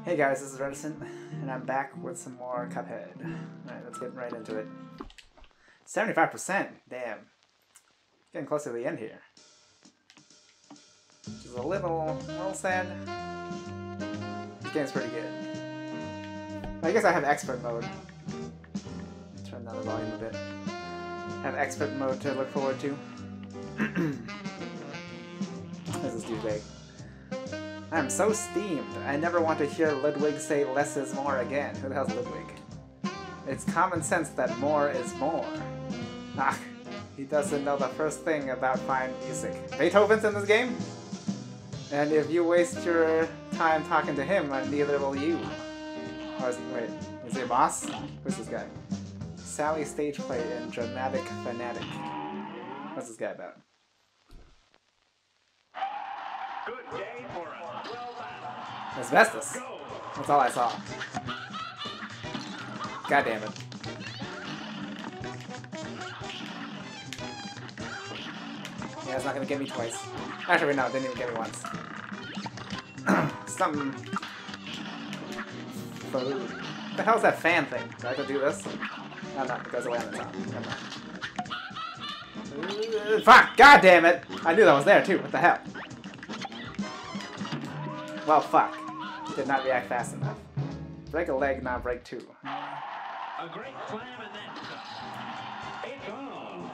Hey guys, this is Reticent, and I'm back with some more Cuphead. Alright, let's get right into it. 75%? Damn. Getting close to the end here. Which is a little sad. This game's pretty good. I guess I have expert mode. Turn down the volume a bit. Have expert mode to look forward to. This is too big. I'm so steamed. I never want to hear Ludwig say less is more again. Who the hell's Ludwig? It's common sense that more is more. Ah, he doesn't know the first thing about fine music. Beethoven's in this game? And if you waste your time talking to him, neither will you. Or wait, is he a boss? Who's this guy? Sally stage play in Dramatic Fanatic. What's this guy about? Good day for a well battle. Asbestos. That's all I saw. God damn it. Yeah, it's not gonna get me twice. Actually, no, it didn't even get me once. Something. Food. What the hell's that fan thing? Do I have to do this? No, no, it goes away on the top. Never mind. Fuck! God damn it! I knew that was there too. What the hell? Well, fuck. Did not react fast enough. Break a leg, not break two. A great slam and then it's on.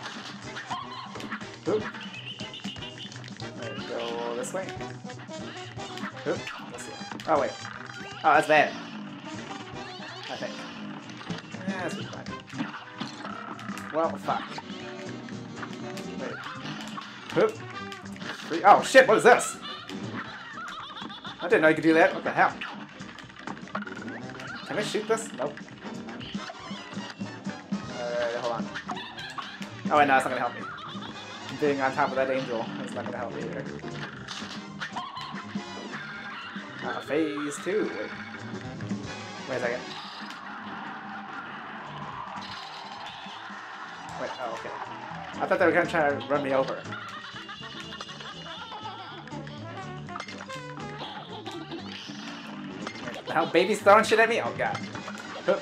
Oop. Wait, go this way. Oop. This way. Oh, wait. Oh, that's bad. I think. Yeah, that's pretty fine. Well, fuck. Wait. Oop. Oh, shit, what is this? I didn't know you could do that. What the hell? Can I shoot this? Nope. Hold on. Oh wait, no, it's not gonna help me. Being on top of that angel is not gonna help me either. Phase 2. Wait a second. Wait, oh, okay. I thought they were gonna try to run me over. The hell, baby's throwing shit at me? Oh god. Hup.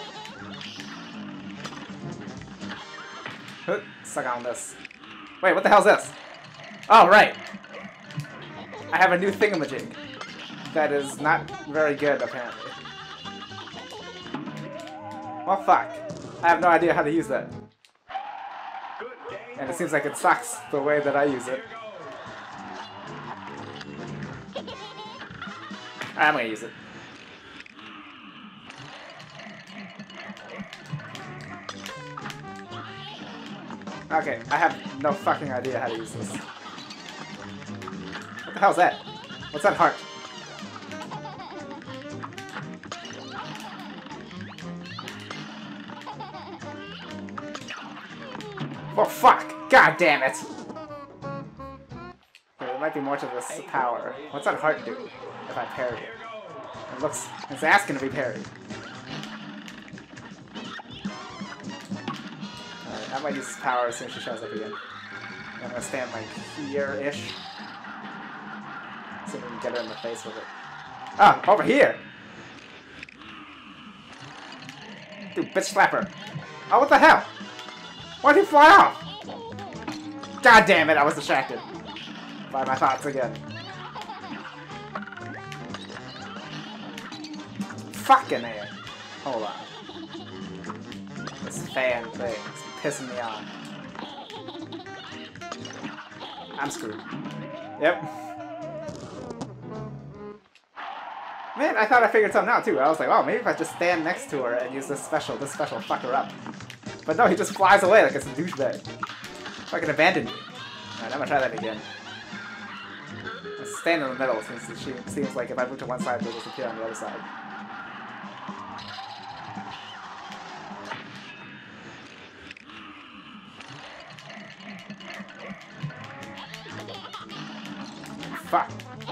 Hup. Suck on this. Wait, what the hell's this? Oh, right. I have a new thingamajig. That is not very good, apparently. Well, fuck. I have no idea how to use that. And it seems like it sucks the way that I use it. I'm gonna use it. Okay, I have no fucking idea how to use this. What the hell's that? What's that heart? Oh fuck! God damn it! Okay, there might be more to this power. What's that heart do if I parry it? It looks... it's asking to be parried. I might use power as soon as she shows up again. I'm gonna stand like here-ish. See if we can get her in the face with it. Ah, over here! Dude, bitch slap her. Oh, what the hell? Why'd he fly off? God damn it, I was distracted by my thoughts again. Fucking A. Hold on. This fan thing. Pissing me off. I'm screwed. Yep. Man, I thought I figured something out too. I was like, oh, maybe if I just stand next to her and use this special fuck her up. But no, he just flies away like it's a douchebag. Fucking abandoned me. Alright, I'm gonna try that again. I'll stand in the middle since she seems like if I move to one side, they'll disappear on the other side. Fuck.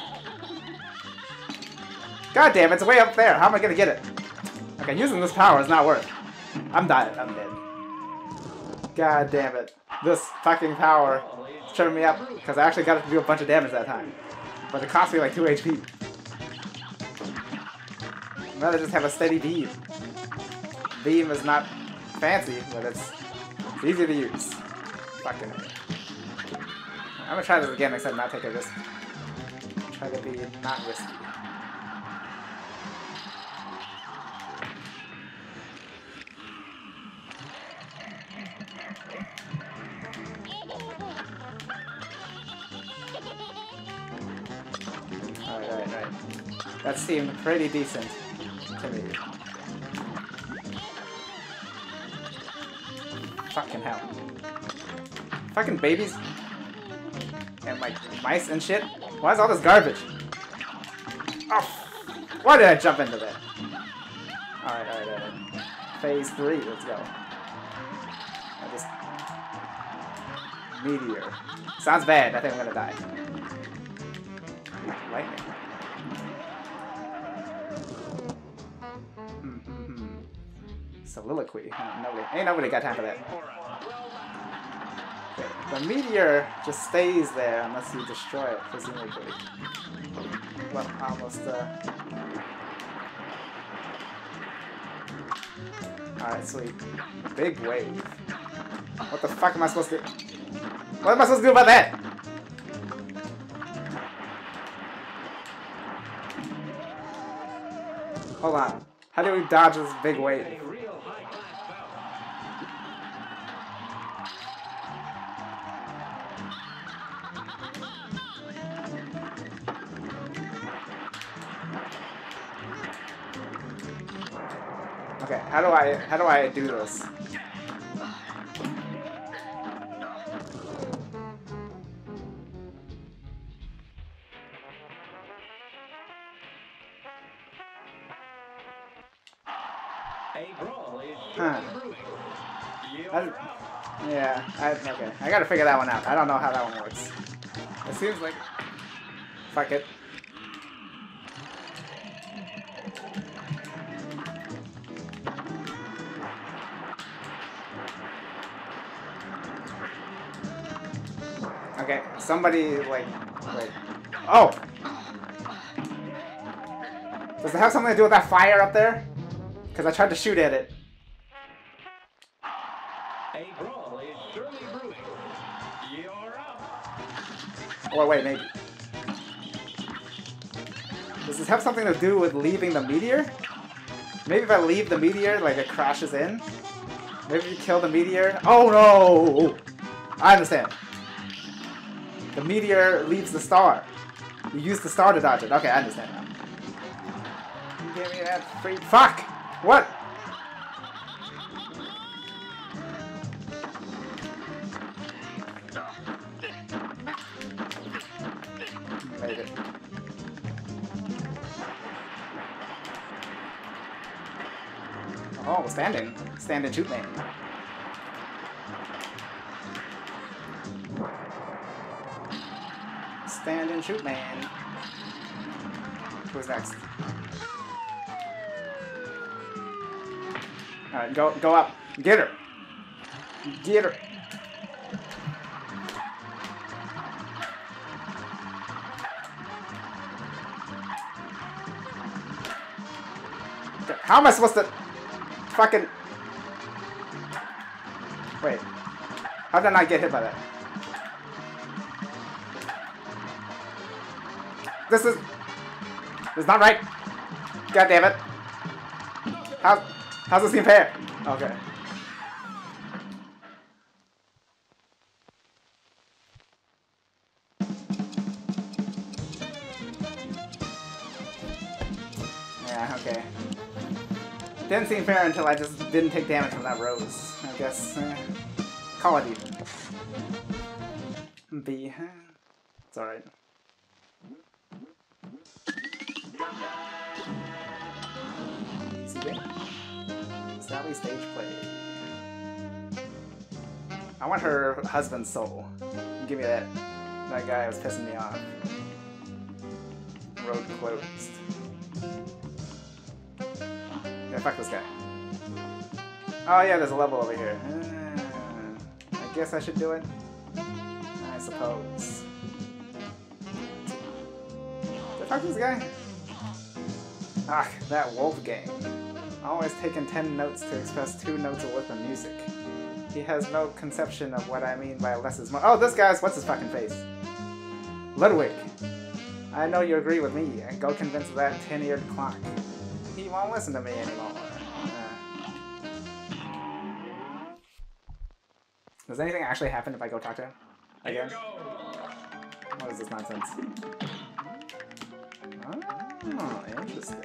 God damn, it's way up there. How am I gonna get it? Okay, using this power is not worth. I'm dying. I'm dead. God damn it. This fucking power is tripping me up because I actually got it to do a bunch of damage that time. But it cost me like 2 HP. I'd rather just have a steady beam. Beam is not fancy, but it's easy to use. Fucking it. I'm gonna try this again, except not take a risk. Try to be not risky. Alright. That seemed pretty decent to me. Fucking hell. Fucking babies and like mice and shit. Why is all this garbage? Oh, why did I jump into that? Alright. Phase 3, let's go. I just... Meteor. Sounds bad, I think I'm gonna die. Lightning. Soliloquy. Ain't nobody got time for that. Okay. The meteor just stays there unless you destroy it, presumably. Well, almost, Alright, sweet. Big wave. What the fuck am I supposed to do? What am I supposed to do about that? Hold on. How do we dodge this big wave? Okay, how do I do this? Huh. Okay. I gotta figure that one out. I don't know how that one works. It seems like... Fuck it. Okay, somebody, like... Wait. Oh! Does it have something to do with that fire up there? Because I tried to shoot at it. A brawl is surely brewing. You're up. Or wait, maybe. Does this have something to do with leaving the meteor? Maybe if I leave the meteor, like it crashes in? Maybe if you kill the meteor? Oh no! I understand. The meteor leaves the star. You use the star to dodge it. Okay, I understand now. Give me that free... Fuck! What? Made it. Oh, standing. Stand and shoot man. Stand and shoot man. Who's next? Alright, go up. Get her. Get her. How am I supposed to fucking... Wait. How did I not get hit by that? This is not right. God damn it. How's this seem fair? Okay. Yeah, okay. Didn't seem fair until I just didn't take damage from that rose. I guess. Call it even. B. It's alright. Sally stage play. I want her husband's soul. Give me that. That guy was pissing me off. Road closed. Yeah, fuck this guy. Oh yeah, there's a level over here. I guess I should do it. I suppose. Did I fuck this guy? Ah, that Wolfgang. Always taking 10 notes to express 2 notes worth of music. He has no conception of what I mean by less is more. Oh, this guy's what's his fucking face? Ludwig. I know you agree with me, and go convince that tin-eared clock. He won't listen to me anymore. Does anything actually happen if I go talk to him? Again? What is this nonsense? Oh, interesting.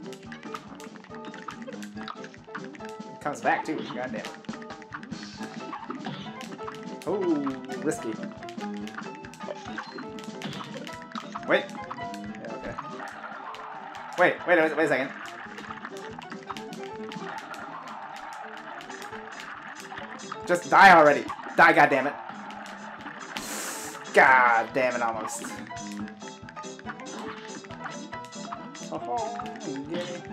It comes back too, goddamn. Oh, risky. Wait. Yeah, okay. Wait a second. Just die already. Die, goddammit. God damn it, almost. Oh, gimme.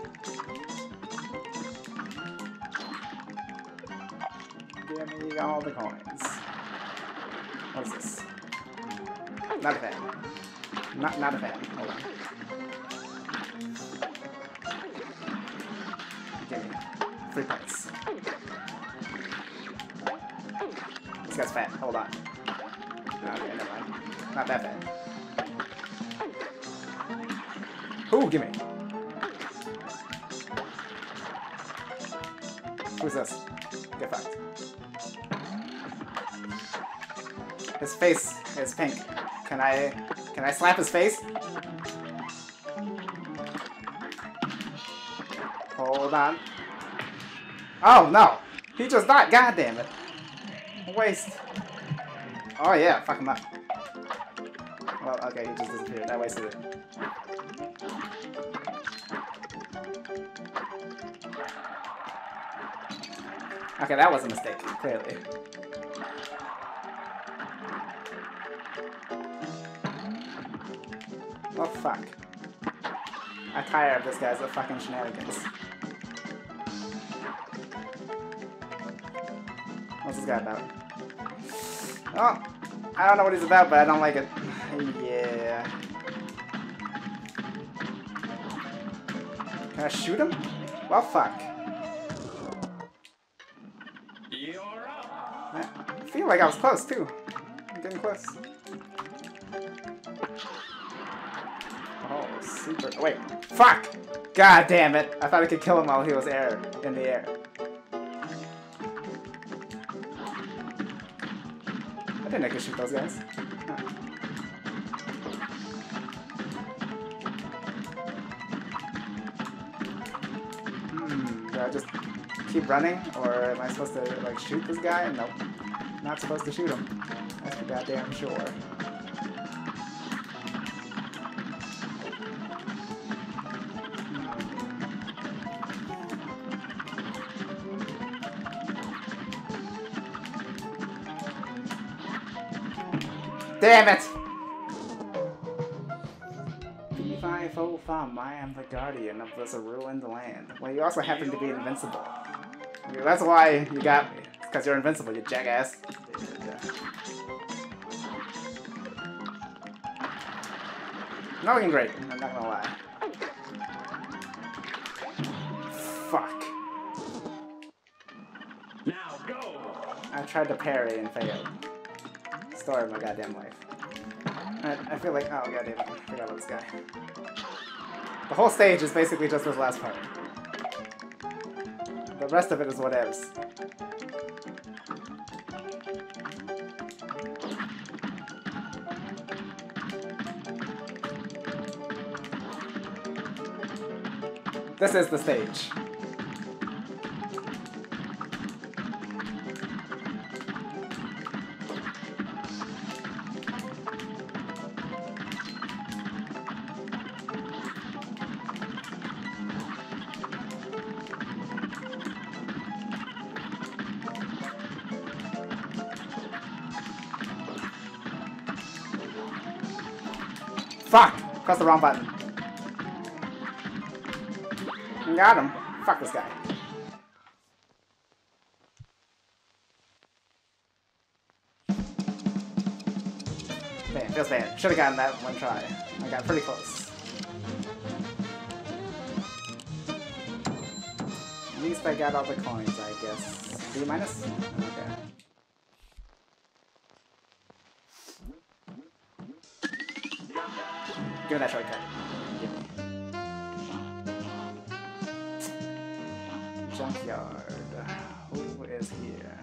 Give me all the coins. What's this? Not a fan. Not a fan. Hold on. Give me 3 points. This guy's fat. Hold on. Okay, never mind. Not that fat. Ooh, gimme. Who's this? Get fucked. His face is pink. Can I slap his face? Hold on. Oh no! He just died. God damn it! Waste. Oh yeah, fuck him up. Well, okay, he just disappeared. I wasted it. Okay, that was a mistake, clearly. Oh fuck. I'm tired of this guy's fucking shenanigans. What's this guy about? Oh, I don't know what he's about, but I don't like it. Yeah. Can I shoot him? Well, fuck. You're up. I feel like I was close, too. I'm getting close. Oh, super. Wait. Fuck! God damn it! I thought I could kill him while he was in the air. I didn't know I could shoot those guys. Huh. Do I just keep running? Or am I supposed to, like, shoot this guy? Nope. Not supposed to shoot him. That's for goddamn sure. Damn it! P505, I am the guardian of this ruined land. Well, you also happen to be invincible. That's why you got me. It's because you're invincible, you jackass. Yeah. Not looking great, I'm not gonna lie. Fuck. Now go. I tried to parry and failed. Story of my goddamn life. I feel like, oh goddamn, I forgot about this guy. The whole stage is basically just this last part. The rest of it is whatevs. This is the stage. Fuck! Press the wrong button. Got him. Fuck this guy. Bam, feels bad. Should've gotten that one try. I got pretty close. least I got all the coins, I guess. B minus? Okay. Give me that shortcut. Give me. Junkyard. Who is here?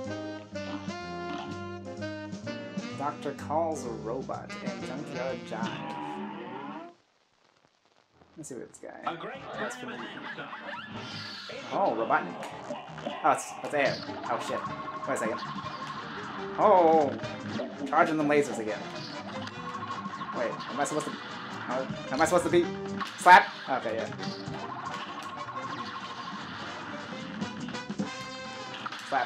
Doctor calls a robot in Junkyard Jive. Let's see what this guy. That's for me. Oh, Robotnik. Oh, it's air. Oh shit. Wait a second. Oh, charging the lasers again. Wait, am I supposed to? Am I supposed to be slap? Okay, yeah. Slap.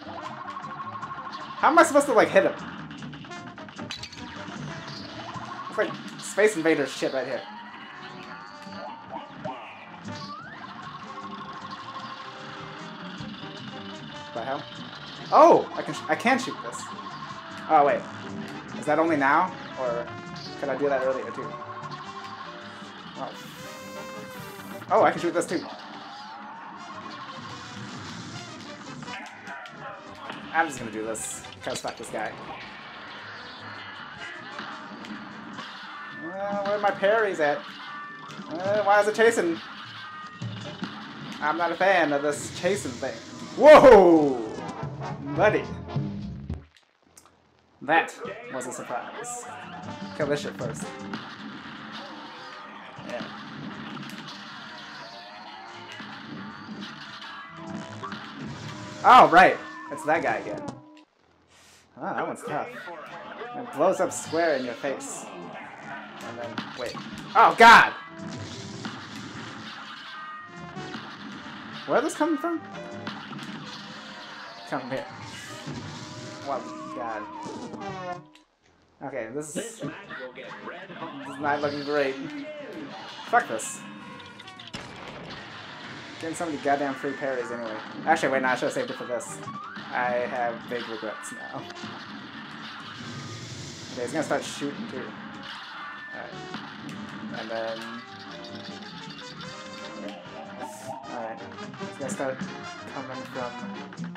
How am I supposed to like hit him? It's like Space Invaders shit right here. What the hell? Oh, I can shoot this. Oh wait, is that only now, or could I do that earlier too? Oh, oh, I can shoot this too. I'm just gonna do this because fuck this guy. Where are my parries at? Why is it chasing? I'm not a fan of this chasing thing. Whoa! Buddy. That was a surprise. Kill this shit first. Yeah. Oh, right. It's that guy again. Oh, that one's tough. It blows up square in your face. And then, wait. Oh, God! Where are those coming from? Come here. Oh, God. Okay, this is not looking great. Fuck this. Getting so many goddamn free parries anyway. Actually, wait, no, I should have saved it for this. I have big regrets now. Okay, he's gonna start shooting too. Alright. And then... Alright. He's gonna start coming from...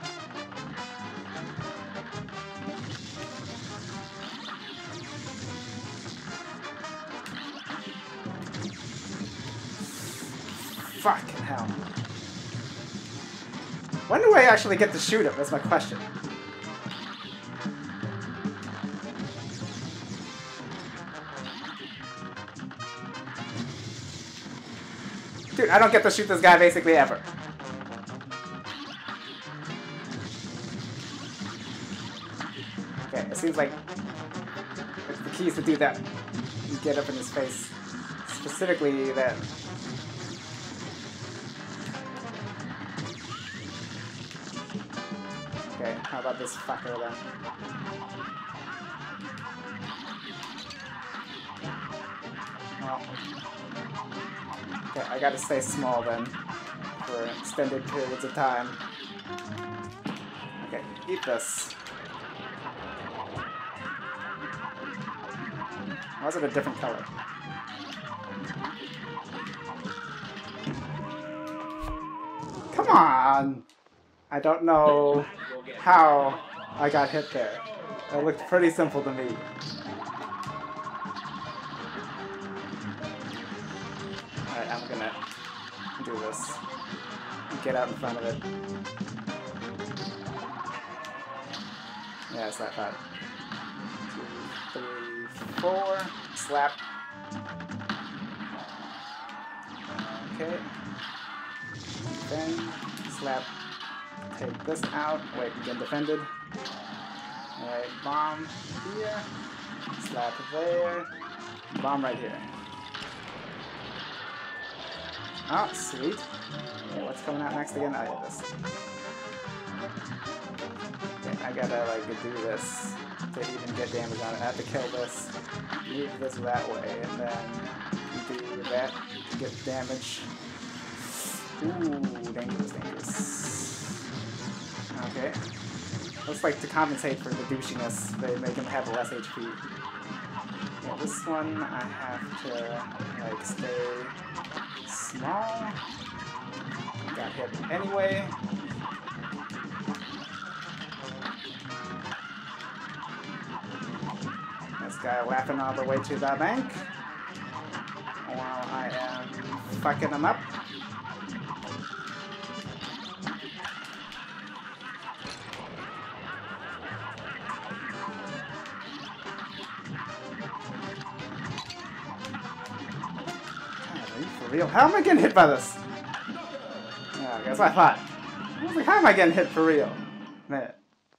Fucking hell. When do I actually get to shoot him? That's my question. Dude, I don't get to shoot this guy basically ever. Okay, it seems like the key is to do that. You get up in his face. Specifically that. Okay, how about this fucker then? Well, okay, I gotta stay small then for extended periods of time. Okay, eat this. Why is it a different color? Come on! I don't know how I got hit there. It looked pretty simple to me. Alright, I'm gonna do this. Get out in front of it. Yeah, it's that hot. 2, 3, 4. Slap. Okay. Then slap. Take this out. Wait, again defended. Alright, bomb here. Slap there. Bomb right here. Oh, sweet. Okay, what's coming out next again? I hit this. Okay, I gotta like do this to even get damage on it. I have to kill this, move this that way, and then do that to get damage. Ooh, dangerous, dangerous. Okay. Looks like to compensate for the douchiness, they make him have less HP. Yeah, this one I have to like stay small. God Got hit anyway. This guy laughing all the way to the bank while I am fucking him up. Real? How am I getting hit by this? Yeah, that's what I thought. I was like, how am I getting hit for real? Man.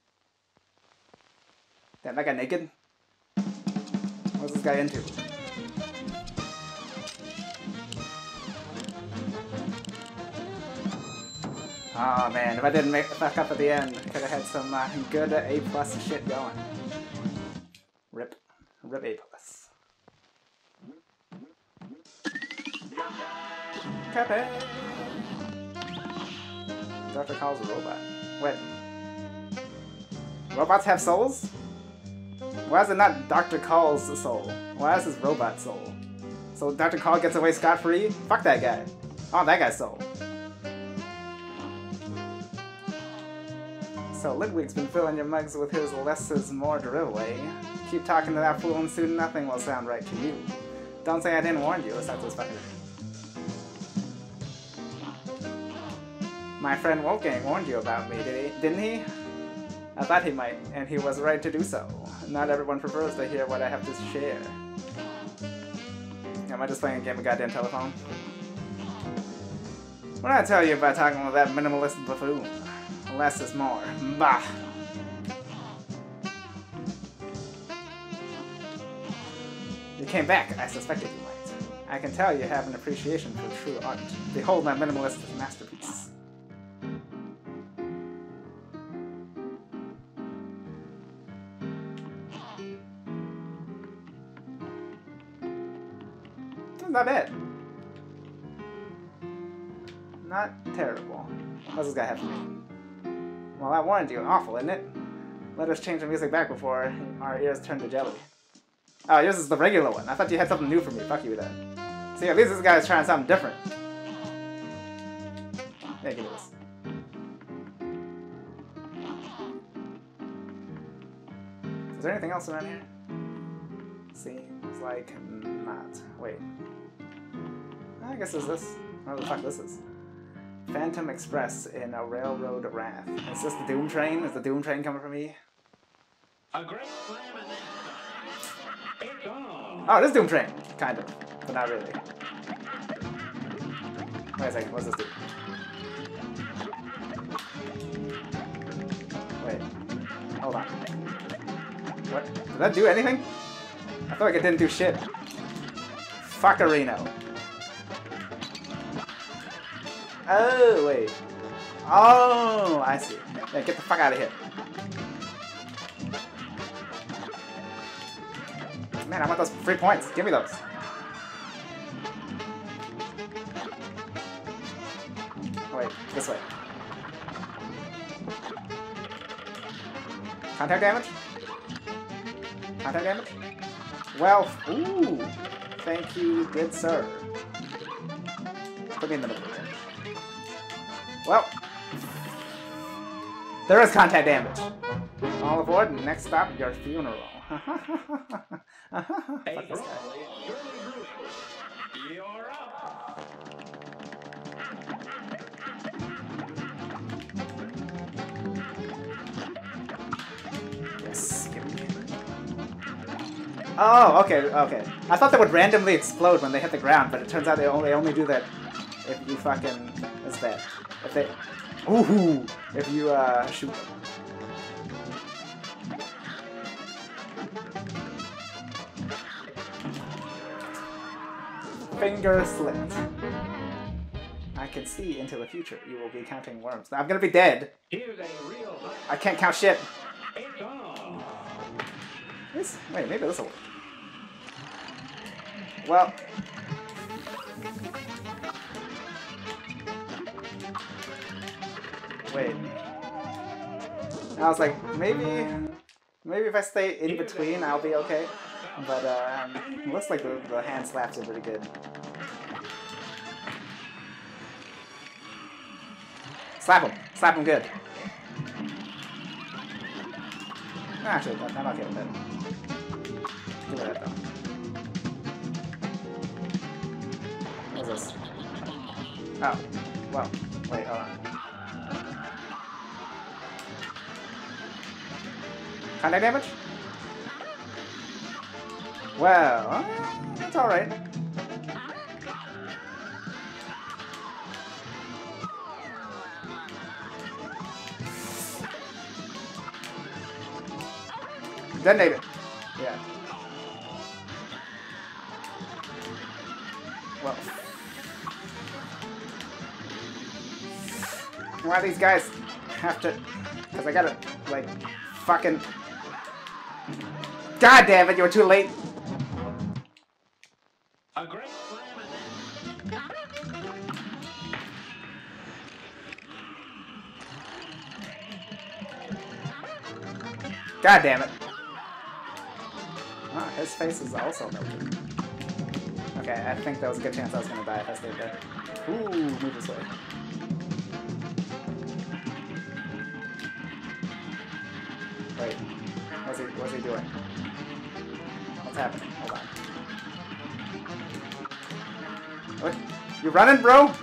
Damn, that guy naked? What's this guy into? Oh man, if I didn't make the fuck up at the end, could have had some good A+ shit going. Rip. Rip A+. Cappy! Dr. Call's a robot. Wait. Robots have souls? Why is it not Dr. Call's soul? Why is his robot soul? So Dr. Call gets away scot-free? Fuck that guy. I want that guy's soul. So Litwig's been filling your mugs with his less is more drill, eh? Keep talking to that fool and soon nothing will sound right to you. Don't say I didn't warn you, except this fucker. My friend Wolfgang warned you about me, didn't he? I thought he might, and he was right to do so. Not everyone prefers to hear what I have to share. Am I just playing a game of goddamn telephone? What did I tell you about talking with that minimalist buffoon? Less is more. Bah! You came back. I suspected you might. I can tell you have an appreciation for true art. Behold my minimalist masterpiece. Not bad. Not terrible. What does this guy have for me? Well, I warned you. Awful, isn't it? Let us change the music back before our ears turn to jelly. Oh, yours is the regular one. I thought you had something new for me. Fuck you then. See, at least this guy's trying something different. Yeah, give me this. Is there anything else around here? Seems like not. Wait. I guess it's this. Whatever the fuck this is. Phantom Express in a Railroad Wrath. Is this the Doom Train? Is the Doom Train coming for me? A great slam and then it's on. Oh, it is Doom Train. Kind of. But not really. Wait a second. What's this do? Wait. Hold on. What? Did that do anything? I feel like it didn't do shit. Fuckerino. Oh, wait. Oh, I see. Yeah, get the fuck out of here. Man, I want those free points. Give me those. Wait, this way. Contact damage? Contact damage? Well, ooh. Thank you, good sir. Put me in the middle here. Well, there is contact damage. All aboard, next stop, your funeral. Fuck this guy. You're up. Yes, give me. Oh, okay, okay. I thought they would randomly explode when they hit the ground, but it turns out they only do that if you fucking... What's that? If they... Ooh! If you, shoot them. Finger slipped. I can see into the future. You will be counting worms. I'm gonna be dead. Here's a real I can't count shit. it's on. Wait, maybe this will work. Well... Wait. I was like, maybe if I stay in between, I'll be okay. But it looks like the hand slaps are pretty good. Slap him. Slap him good. Actually, I'm okay with it. Do that though. What's this? Oh. Well. Wait, hold on. Contact damage? Well, that's alright. Detonate it. Yeah. Well. Why these guys have to... Because I gotta, like, fucking... God damn it, you were too late. A great slam and God damn it. Oh, his face is also melted. Okay, I think that was a good chance I was gonna die if I stayed there. Ooh, move this way. Wait, what's he doing? What's happening? Hold on. What? You running, bro?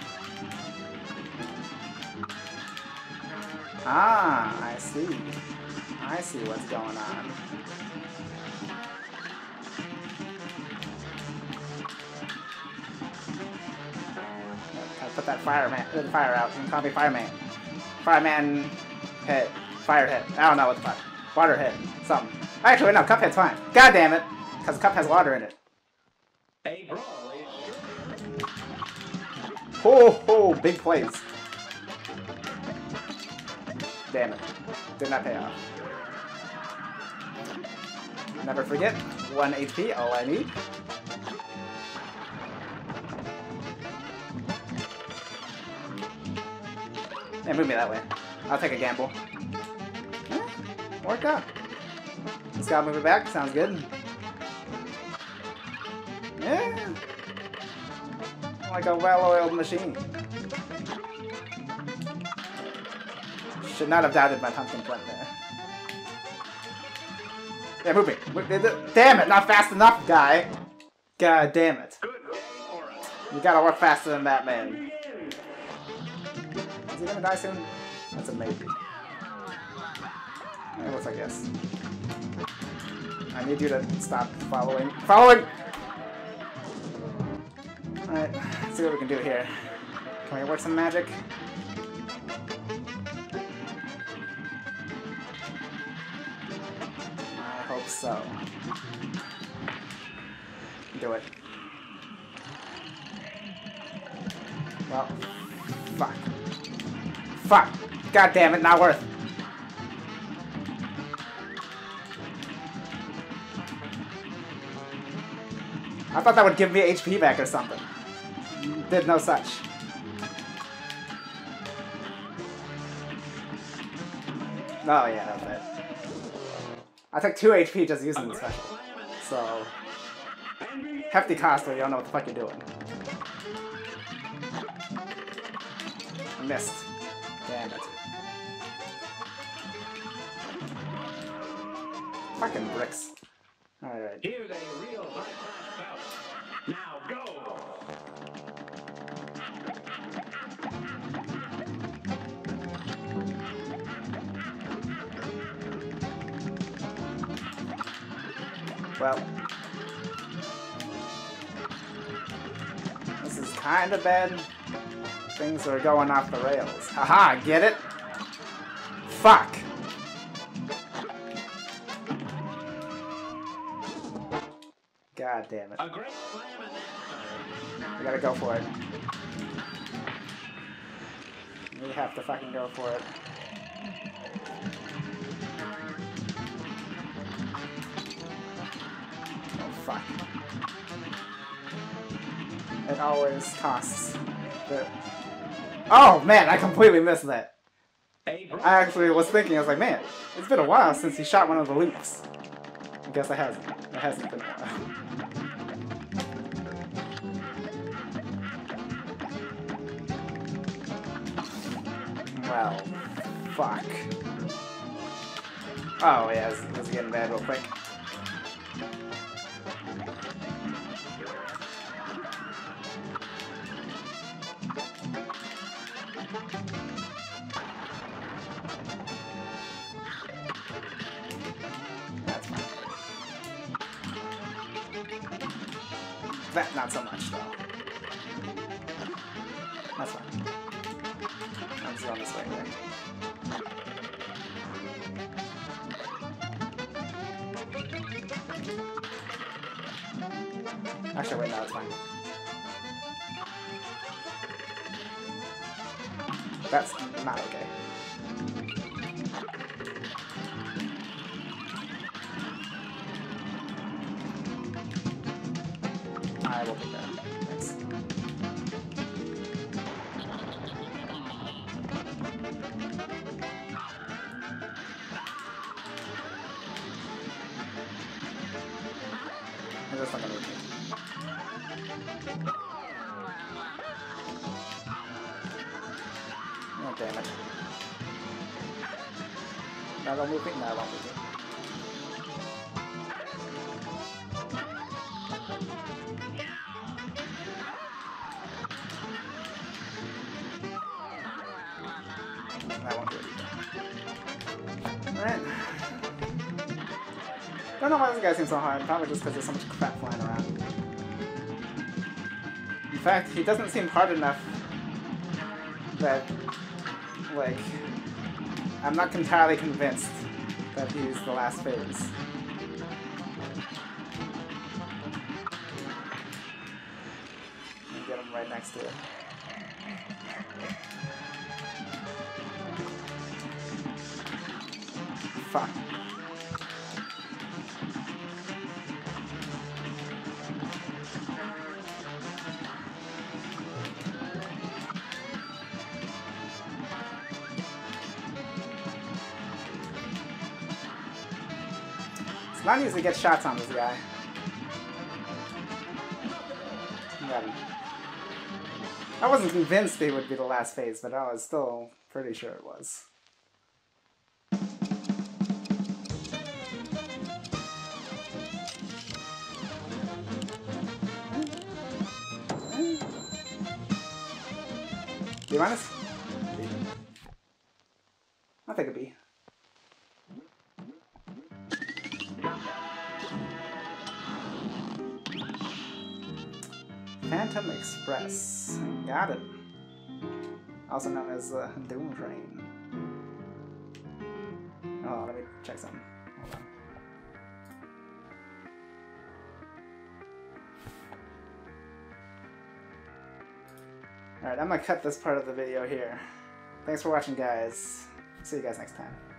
Ah, I see. I see what's going on. Gotta put that fire out. You can call me Fireman. Fireman head. Firehead. I don't know what the fuck. Waterhead. Something. Actually, no, Cuphead's fine. God damn it! Because Cup has water in it. a brawl is Ho ho! Big plays. Damn it. Did not pay off. Never forget, 1 HP, all I need. Yeah, move me that way. I'll take a gamble. Yeah, worked out. Just gotta move it back, sounds good. Yeah. Like a well-oiled machine. Should not have doubted my pumpkin flint there. Yeah, move it. Damn it, not fast enough, guy. God damn it. good game or a You gotta work faster than that, man. Is he gonna die soon? That's a maybe. It looks like yes. I need you to stop following. Following! Alright, let's see what we can do here. Can we work some magic? I hope so. Do it. Well, fuck. Fuck! God damn it, not worth. I thought that would give me HP back or something. Did no such. Oh yeah, that's it. I took 2 HP just using the special. So, hefty cost when you don't know what the fuck you're doing. I missed. Damn it. Fucking bricks. Alright. Here's a real high-class bout. Now go! Well. This is kinda bad. Things are going off the rails. Haha, get it? Fuck! God damn it. A great slam and that. We gotta go for it. We have to fucking go for it. Oh, fuck. It always costs. Oh, man, I completely missed that. A brawl. I actually was thinking, I was like, man, it's been a while since he shot one of the loops. I guess it hasn't. It hasn't been a while. Well, fuck. Oh yeah, this is getting bad real quick. That's fine. That, not so much, though. That's fine. I'm just going this way, right? Actually, wait, no, it's fine. That's not okay. I will be there. Thanks. I'm just not gonna repeat. Oh, damn it. No, don't move it. No, I won't move it. I won't do it either. Alright. Don't know why this guy seems so hard. Probably just because there's so much crap flying around. In fact, he doesn't seem hard enough that, like, I'm not entirely convinced that he's the last phase. Get him right next to it. Fuck. It's not easy to get shots on this guy. Got him. I wasn't convinced it would be the last phase, but I was still pretty sure it was. B minus? B. I'll take a B. Phantom Express. Got it. Also known as the Doom Train. Oh, let me check something. Hold on. Alright, I'm gonna cut this part of the video here. Thanks for watching, guys. See you guys next time.